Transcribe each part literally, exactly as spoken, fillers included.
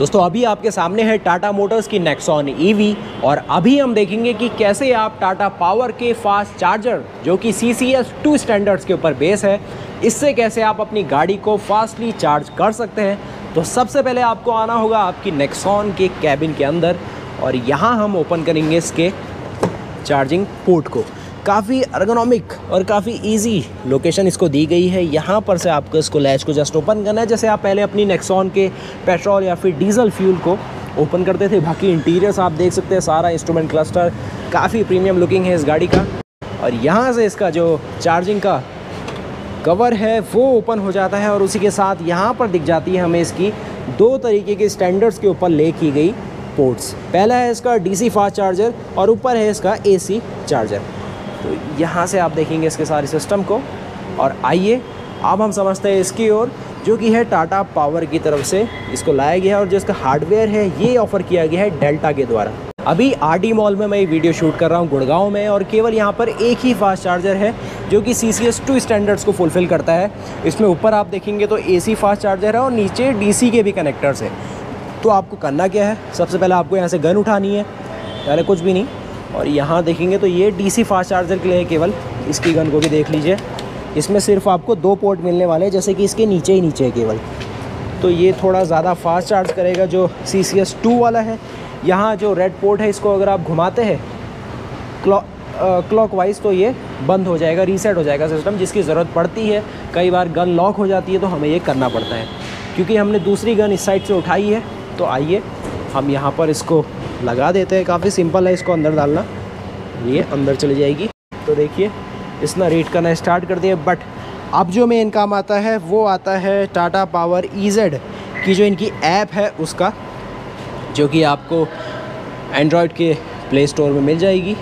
दोस्तों अभी आपके सामने है टाटा मोटर्स की नेक्सॉन ईवी और अभी हम देखेंगे कि कैसे आप टाटा पावर के फास्ट चार्जर जो कि C C S two standards के ऊपर बेस है, इससे कैसे आप अपनी गाड़ी को फास्टली चार्ज कर सकते हैं। तो सबसे पहले आपको आना होगा आपकी नेक्सॉन के कैबिन के अंदर और यहाँ हम ओपन करेंगे इसके चार्जिंग पोर्ट को। काफ़ी एर्गोनॉमिक और काफ़ी इजी लोकेशन इसको दी गई है। यहाँ पर से आपको इसको लैच को जस्ट ओपन करना है, जैसे आप पहले अपनी नेक्सॉन के पेट्रोल या फिर डीजल फ्यूल को ओपन करते थे। बाकी इंटीरियर्स आप देख सकते हैं, सारा इंस्ट्रूमेंट क्लस्टर काफ़ी प्रीमियम लुकिंग है इस गाड़ी का। और यहाँ से इसका जो चार्जिंग का कवर है वो ओपन हो जाता है और उसी के साथ यहाँ पर दिख जाती है हमें इसकी दो तरीके के स्टैंडर्ड्स के ऊपर ले की गई पोर्ट्स। पहला है इसका डीसी फास्ट चार्जर और ऊपर है इसका एसी चार्जर। तो यहाँ से आप देखेंगे इसके सारे सिस्टम को और आइए अब हम समझते हैं इसकी ओर, जो कि है टाटा पावर की तरफ से इसको लाया गया है और जो इसका हार्डवेयर है ये ऑफ़र किया गया है डेल्टा के द्वारा। अभी आर डी मॉल में मैं ये वीडियो शूट कर रहा हूँ गुड़गांव में और केवल यहाँ पर एक ही फास्ट चार्जर है जो कि C C S two standards को फुलफ़िल करता है। इसमें ऊपर आप देखेंगे तो एसी फास्ट चार्जर है और नीचे डीसी के भी कनेक्टर्स है। तो आपको करना क्या है, सबसे पहले आपको यहाँ से गन उठानी है, पहले कुछ भी नहीं। और यहाँ देखेंगे तो ये डीसी फास्ट चार्जर के लिए केवल, इसकी गन को भी देख लीजिए, इसमें सिर्फ आपको दो पोर्ट मिलने वाले हैं, जैसे कि इसके नीचे ही नीचे है केवल। तो ये थोड़ा ज़्यादा फास्ट चार्ज करेगा जो सी सी एस टू वाला है। यहाँ जो रेड पोर्ट है इसको अगर आप घुमाते हैं क्लॉक क्लॉक वाइज तो ये बंद हो जाएगा, रीसेट हो जाएगा सिस्टम, जिसकी ज़रूरत पड़ती है। कई बार गन लॉक हो जाती है तो हमें ये करना पड़ता है। क्योंकि हमने दूसरी गन इस साइड से उठाई है तो आइए हम यहाँ पर इसको लगा देते हैं। काफ़ी सिंपल है इसको अंदर डालना, ये अंदर चली जाएगी। तो देखिए इसने रीड करना स्टार्ट कर दिया। बट अब जो मेन काम आता है वो आता है टाटा पावर ई ज़ेड की जो इनकी ऐप है उसका, जो कि आपको एंड्रॉयड के प्ले स्टोर में मिल जाएगी।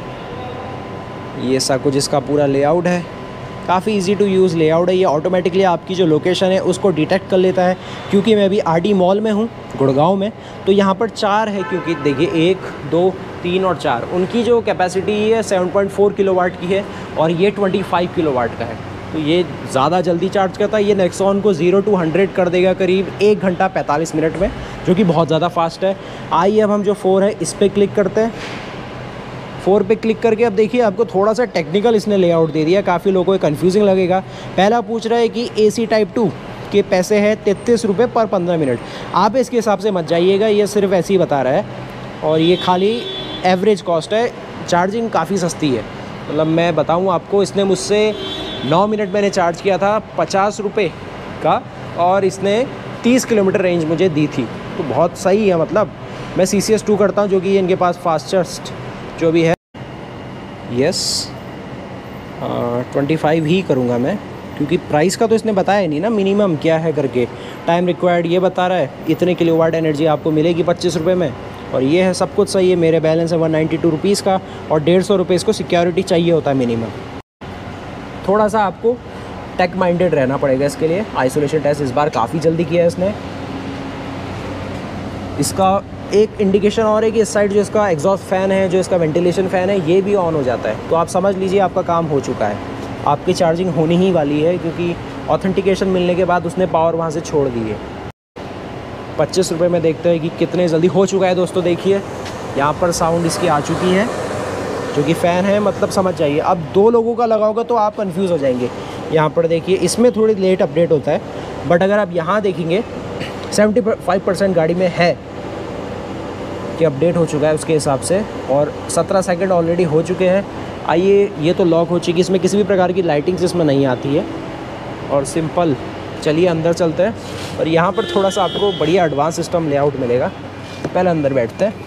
ये सब कुछ इसका पूरा लेआउट है, काफ़ी इजी टू यूज़ लेआउट है। ये ऑटोमेटिकली आपकी जो लोकेशन है उसको डिटेक्ट कर लेता है। क्योंकि मैं अभी आर डी मॉल में हूँ गुड़गांव में, तो यहाँ पर चार है, क्योंकि देखिए एक दो तीन और चार, उनकी जो कैपेसिटी है सेवन पॉइंट फोर किलोवाट की है और ये ट्वेंटी फाइव किलोवाट का है। तो ये ज़्यादा जल्दी चार्ज करता है। ये नेक्सॉन को ज़ीरो टू हंड्रेड कर देगा करीब एक घंटा पैंतालीस मिनट में, जो कि बहुत ज़्यादा फास्ट है। आइए अब हम जो फोर है इस पर क्लिक करते हैं। फोर पे क्लिक करके अब देखिए आपको थोड़ा सा टेक्निकल इसने लेआउट दे दिया, काफ़ी लोगों को कंफ्यूजिंग लगेगा। पहला पूछ रहा है कि ए सी टाइप टू के पैसे हैं तैंतीस रुपये पर पंद्रह मिनट। आप इसके हिसाब से मत जाइएगा, ये सिर्फ ऐसे ही बता रहा है और ये खाली एवरेज कॉस्ट है। चार्जिंग काफ़ी सस्ती है, मतलब मैं बताऊँ आपको, इसने मुझसे नौ मिनट मैंने चार्ज किया था पचास रुपये का और इसने तीस किलोमीटर रेंज मुझे दी थी। तो बहुत सही है। मतलब मैं सी सी एस टू करता हूँ जो कि इनके पास फास्टेस्ट जो भी है। यस ट्वेंटी फाइव ही करूँगा मैं, क्योंकि प्राइस का तो इसने बताया नहीं ना मिनिमम क्या है करके। टाइम रिक्वायर्ड ये बता रहा है, इतने किलोवाट एनर्जी आपको मिलेगी पच्चीस रुपये में, और ये है सब कुछ सही है। मेरे बैलेंस है वन नाइन्टी टू रुपीज़ का और डेढ़ सौ रुपये इसको सिक्योरिटी चाहिए होता है मिनिमम। थोड़ा सा आपको टेक माइंडेड रहना पड़ेगा इसके लिए। आइसोलेशन टेस्ट इस बार काफ़ी जल्दी किया है इसने। इसका एक इंडिकेशन और है कि इस साइड जो इसका एग्जॉस्ट फ़ैन है, जो इसका वेंटिलेशन फ़ैन है, ये भी ऑन हो जाता है। तो आप समझ लीजिए आपका काम हो चुका है, आपकी चार्जिंग होनी ही वाली है, क्योंकि ऑथेंटिकेशन मिलने के बाद उसने पावर वहाँ से छोड़ दी है। पच्चीस रुपये में देखते हैं कि कितने जल्दी हो चुका है। दोस्तों देखिए यहाँ पर साउंड इसकी आ चुकी है, जो कि फ़ैन है, मतलब समझ जाइए। अब दो लोगों का लगा होगा तो आप कंफ्यूज हो जाएंगे। यहाँ पर देखिए इसमें थोड़ी लेट अपडेट होता है, बट अगर आप यहाँ देखेंगे सेवेंटी फाइव परसेंट गाड़ी में है कि अपडेट हो चुका है उसके हिसाब से, और सत्रह सेकंड ऑलरेडी हो चुके हैं। आइए, ये तो लॉक हो चुकी है, इसमें किसी भी प्रकार की लाइटिंग्स इसमें नहीं आती है और सिंपल। चलिए अंदर चलते हैं और यहाँ पर थोड़ा सा आपको बढ़िया एडवांस सिस्टम लेआउट मिलेगा। पहले अंदर बैठते हैं।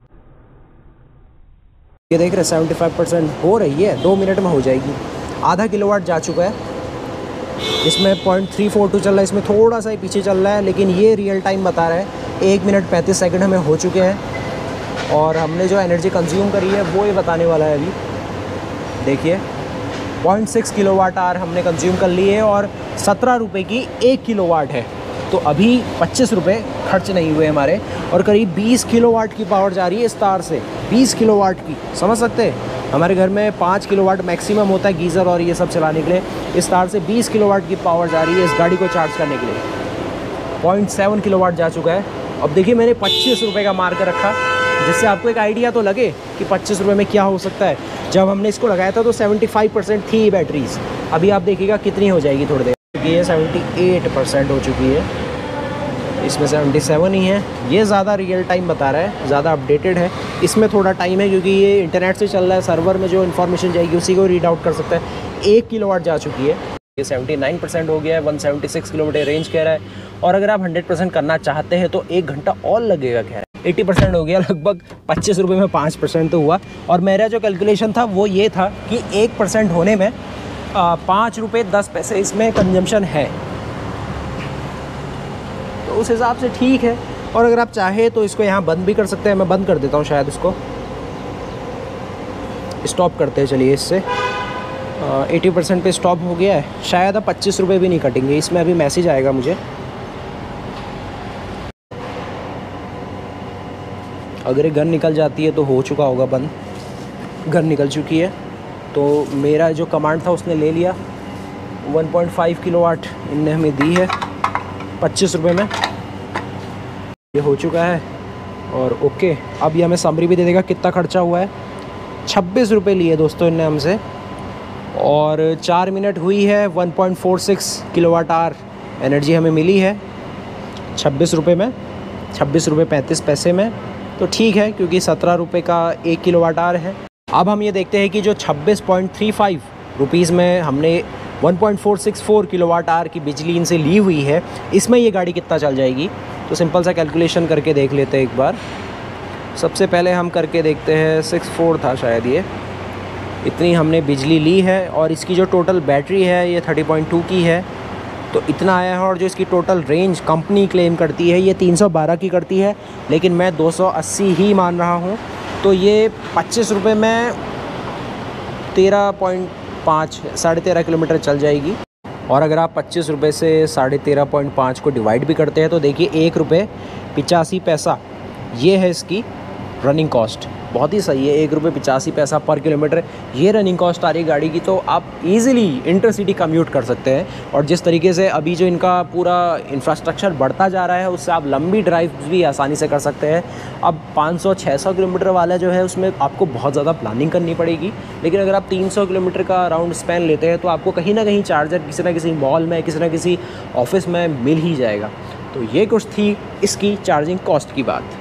ये देख रहे हैं सेवेंटी फाइव परसेंट हो रही है, दो मिनट में हो जाएगी। आधा किलोवाट जा चुका है, इसमें पॉइंट थ्री फोर टू चल रहा है, इसमें थोड़ा सा ही पीछे चल रहा है, लेकिन ये रियल टाइम बता रहा है। एक मिनट पैंतीस सेकंड हमें हो चुके हैं और हमने जो एनर्जी कंज्यूम करी है वो ये बताने वाला है। अभी देखिए पॉइंट सिक्स किलोवाट आवर हमने कंज्यूम कर ली है और सत्रह रुपये की एक किलोवाट है। तो अभी पच्चीस रुपये खर्च नहीं हुए हमारे और करीब बीस किलोवाट की पावर जा रही है इस तार से। बीस किलोवाट की, समझ सकते हैं। हमारे घर में पाँच किलोवाट मैक्सिमम होता है गीज़र और ये सब चलाने के लिए। इस तार से बीस किलोवाट की पावर जा रही है इस गाड़ी को चार्ज करने के लिए। पॉइंट सेवन किलोवाट जा चुका है अब देखिए मैंने पच्चीस रुपये का मार कर रखा, जिससे आपको एक आइडिया तो लगे कि पच्चीस रुपये में क्या हो सकता है। जब हमने इसको लगाया था तो पचहत्तर परसेंट थी बैटरीज, अभी आप देखिएगा कितनी हो जाएगी थोड़ी देर, क्योंकि ये अठहत्तर परसेंट हो चुकी है, इसमें सतहत्तर ही है। ये ज़्यादा रियल टाइम बता रहा है, ज़्यादा अपडेटेड है। इसमें थोड़ा टाइम है क्योंकि ये इंटरनेट से चल रहा है, सर्वर में जो इन्फॉर्मेशन जाएगी उसी को रीड आउट कर सकता है। एक किलोवाट जा चुकी है, ये उन्यासी परसेंट हो गया है, एक सौ छिहत्तर किलोमीटर रेंज कह रहा है। और अगर आप सौ परसेंट करना चाहते हैं तो एक घंटा और लगेगा कह रहा है। अस्सी परसेंट हो गया, लगभग पच्चीस रुपये में पाँच परसेंट तो हुआ। और मेरा जो कैलकुलेशन था वो ये था कि एक परसेंट होने में पाँच रुपये दस पैसे इसमें कंजम्पशन है, तो उस हिसाब से ठीक है। और अगर आप चाहे तो इसको यहाँ बंद भी कर सकते हैं, मैं बंद कर देता हूँ शायद, इसको स्टॉप करते हैं। चलिए इससे अस्सी परसेंट पे स्टॉप हो गया है, शायद अब पच्चीस रुपये भी नहीं कटेंगे इसमें। अभी मैसेज आएगा मुझे, अगर ये गन निकल जाती है तो हो चुका होगा बंद। गन निकल चुकी है, तो मेरा जो कमांड था उसने ले लिया। वन पॉइंट फाइव किलोवाट इनने हमें दी है पच्चीस रुपये में, ये हो चुका है। और ओके, अब ये हमें समरी भी दे देगा कितना खर्चा हुआ है। छब्बीस रुपये लिए दोस्तों इनने हमसे, और चार मिनट हुई है। One point four six kilowatt hour energy हमें मिली है छब्बीस रुपये में, छब्बीस रुपये पैंतीस पैसे में। तो ठीक है, क्योंकि सत्रह रुपये का एक किलोवाट आवर है। अब हम ये देखते हैं कि जो छब्बीस पॉइंट थ्री फाइव रुपीज़ में हमने one point four six four kilowatt hour की बिजली इनसे ली हुई है, इसमें ये गाड़ी कितना चल जाएगी। तो सिंपल सा कैलकुलेशन करके देख लेते हैं एक बार। सबसे पहले हम करके देखते हैं, सिक्स फोर था शायद, ये इतनी हमने बिजली ली है। और इसकी जो टोटल बैटरी है ये थर्टी पॉइंट टू की है, तो इतना आया है। और जो इसकी टोटल रेंज कंपनी क्लेम करती है ये तीन सौ बारह की करती है, लेकिन मैं दो सौ अस्सी ही मान रहा हूँ। तो ये पच्चीस रुपये में तेरह पॉइंट पाँच साढ़े तेरह किलोमीटर चल जाएगी। और अगर आप पच्चीस रुपये से साढ़े तेरह पॉइंट पाँच को डिवाइड भी करते हैं तो देखिए एक रुपये पिचासी पैसा ये है इसकी रनिंग कॉस्ट। बहुत ही सही है, एक रुपये पिचासी पैसा पर किलोमीटर ये रनिंग कॉस्ट आ रही है गाड़ी की। तो आप इजीली इंटरसिटी कम्यूट कर सकते हैं। और जिस तरीके से अभी जो इनका पूरा इंफ्रास्ट्रक्चर बढ़ता जा रहा है, उससे आप लंबी ड्राइव भी आसानी से कर सकते हैं। अब पाँच सौ छह सौ किलोमीटर वाला जो है उसमें आपको बहुत ज़्यादा प्लानिंग करनी पड़ेगी, लेकिन अगर आप तीन सौ किलोमीटर का राउंड स्पैन लेते हैं तो आपको कहीं ना कहीं चार्जर किसी ना किसी मॉल में, किसी ना किसी ऑफिस में मिल ही जाएगा। तो ये कुछ थी इसकी चार्जिंग कॉस्ट की बात।